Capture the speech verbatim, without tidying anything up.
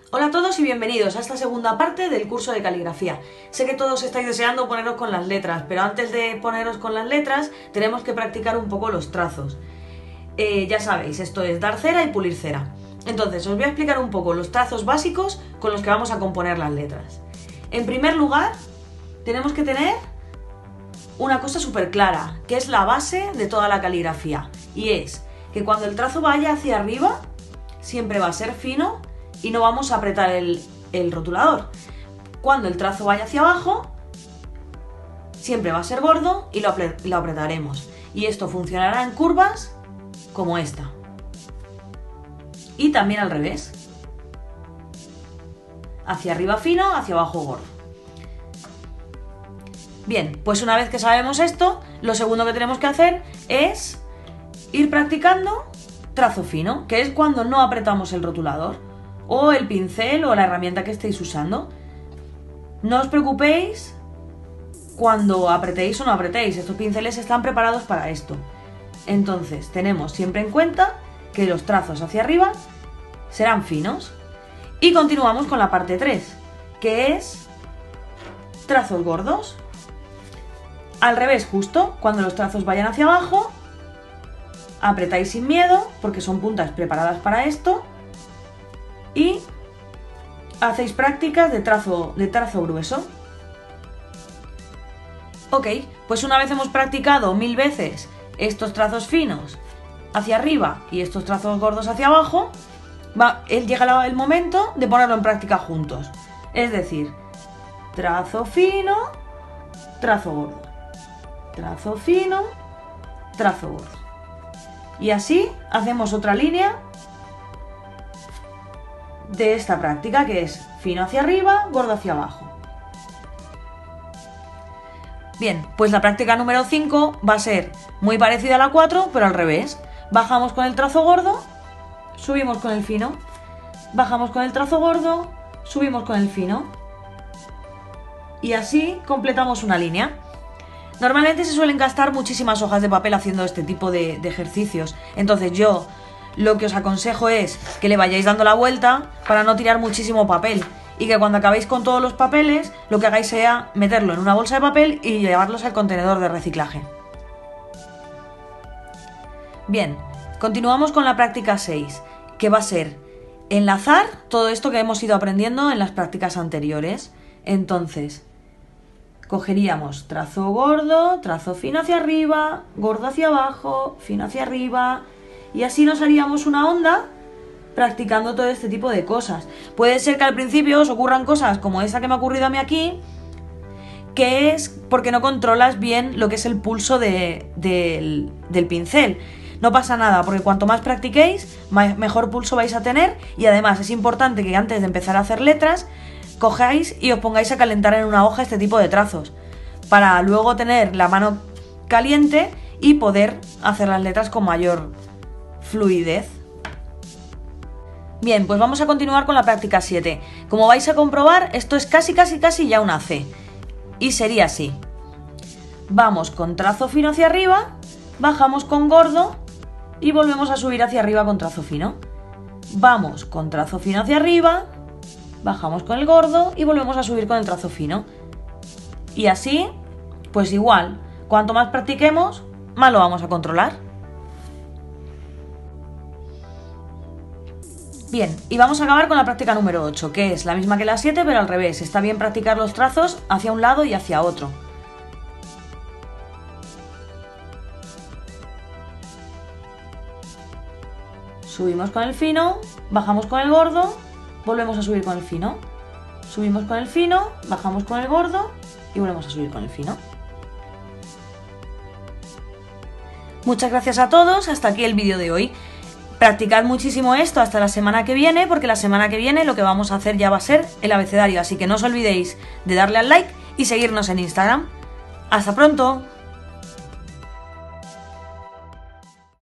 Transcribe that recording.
Hola a todos y bienvenidos a esta segunda parte del curso de caligrafía. Sé que todos estáis deseando poneros con las letras, pero antes de poneros con las letras tenemos que practicar un poco los trazos. Eh, ya sabéis, esto es dar cera y pulir cera. Entonces os voy a explicar un poco los trazos básicos con los que vamos a componer las letras. En primer lugar, tenemos que tener una cosa súper clara, que es la base de toda la caligrafía, y es que cuando el trazo vaya hacia arriba, siempre va a ser fino y no vamos a apretar el, el rotulador. Cuando el trazo vaya hacia abajo, siempre va a ser gordo y lo, lo apretaremos. Y esto funcionará en curvas como esta. Y también al revés. Hacia arriba fino, hacia abajo gordo. Bien, pues una vez que sabemos esto, lo segundo que tenemos que hacer es ir practicando trazo fino, que es cuando no apretamos el rotulador, o el pincel o la herramienta que estéis usando. No os preocupéis cuando apretéis o no apretéis, estos pinceles están preparados para esto. Entonces tenemos siempre en cuenta que los trazos hacia arriba serán finos. Y continuamos con la parte tres, que es trazos gordos. Al revés justo, cuando los trazos vayan hacia abajo, apretáis sin miedo, porque son puntas preparadas para esto, y hacéis prácticas de trazo, de trazo grueso. Ok, pues una vez hemos practicado mil veces estos trazos finos hacia arriba y estos trazos gordos hacia abajo, va, llega el momento de ponerlo en práctica juntos. Es decir, trazo fino, trazo gordo, trazo fino, trazo gordo. Y así hacemos otra línea de esta práctica, que es fino hacia arriba, gordo hacia abajo. Bien, pues la práctica número cinco va a ser muy parecida a la cuatro, pero al revés. Bajamos con el trazo gordo, subimos con el fino. Bajamos con el trazo gordo, subimos con el fino. Y así completamos una línea. Normalmente se suelen gastar muchísimas hojas de papel haciendo este tipo de, de ejercicios. Entonces yo lo que os aconsejo es que le vayáis dando la vuelta para no tirar muchísimo papel, y que cuando acabéis con todos los papeles lo que hagáis sea meterlo en una bolsa de papel y llevarlos al contenedor de reciclaje. Bien, continuamos con la práctica seis, que va a ser enlazar todo esto que hemos ido aprendiendo en las prácticas anteriores. Entonces cogeríamos trazo gordo, trazo fino hacia arriba, gordo hacia abajo, fino hacia arriba, y así nos haríamos una onda practicando todo este tipo de cosas. Puede ser que al principio os ocurran cosas como esta que me ha ocurrido a mí aquí, que es porque no controlas bien lo que es el pulso de, de, del pincel. No pasa nada, porque cuanto más practiquéis, mejor pulso vais a tener, y además es importante que antes de empezar a hacer letras, cojáis y os pongáis a calentar en una hoja este tipo de trazos, para luego tener la mano caliente y poder hacer las letras con mayor fluidez. Bien, pues vamos a continuar con la práctica siete. Como vais a comprobar, esto es casi casi casi ya una C, y sería así. Vamos con trazo fino hacia arriba, bajamos con gordo y volvemos a subir hacia arriba con trazo fino. Vamos con trazo fino hacia arriba, bajamos con el gordo y volvemos a subir con el trazo fino. Y así, pues igual, cuanto más practiquemos, más lo vamos a controlar. Bien, y vamos a acabar con la práctica número ocho, que es la misma que la siete, pero al revés. Está bien practicar los trazos hacia un lado y hacia otro. Subimos con el fino, bajamos con el gordo, volvemos a subir con el fino. Subimos con el fino, bajamos con el gordo y volvemos a subir con el fino. Muchas gracias a todos, hasta aquí el vídeo de hoy. Practicad muchísimo esto hasta la semana que viene, porque la semana que viene lo que vamos a hacer ya va a ser el abecedario, así que no os olvidéis de darle al like y seguirnos en Instagram. ¡Hasta pronto!